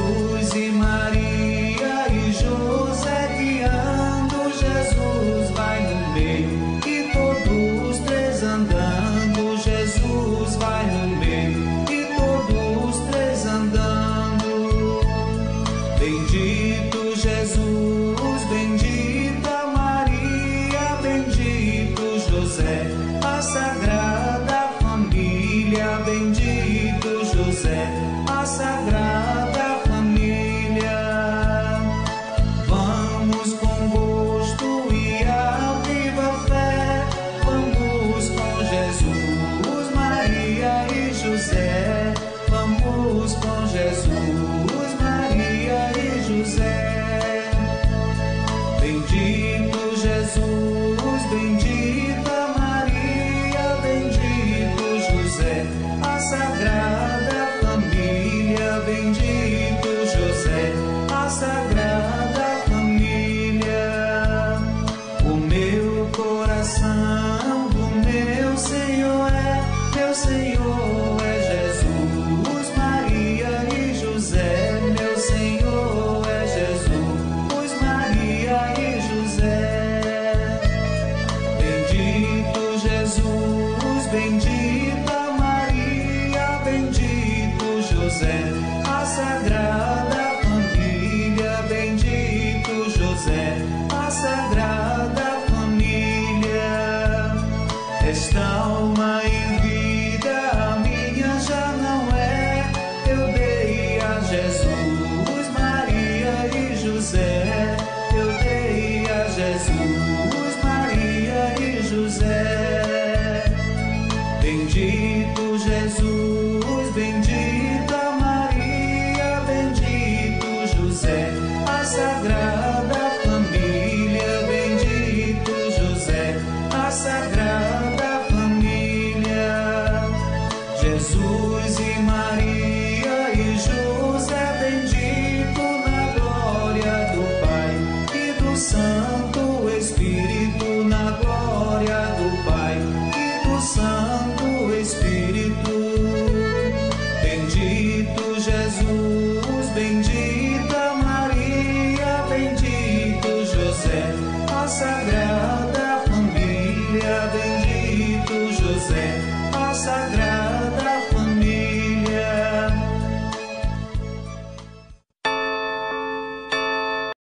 Jesus e Maria e José guiando, Jesus vai no meio e todos três andando, Jesus vai no meio e todos três andando. Bendito Jesus, bendita Maria, bendito José, a Sagrada Família, bendito José, a Sagrada Família. Vamos com gosto e a viva fé, vamos com Jesus, Maria e José, vamos com Jesus, Maria e José. Bendito Jesus, bendita Maria, bendito José, a Sagrada Família, bendito José, a Sagrada Família. O meu coração do meu Senhor é Jesus, Maria e José, meu Senhor é Jesus, Maria e José. Bendito Jesus, bendita Maria, bendito José, a Sagrada Família, bendito José, a Sagrada Família. Esta alma em vida a minha já não é, eu dei a Jesus, Maria e José, eu dei a Jesus, Maria e José. Bendito Jesus, bendita Maria, bendito José, a Sagrada Família, bendito José, a Sagrada Família. Jesus e Maria e José, bendito na glória do Pai e do Santo Espírito, na glória do Pai e do Santo Espírito. Bendito Jesus, bendita Maria, bendito José, a Sagrada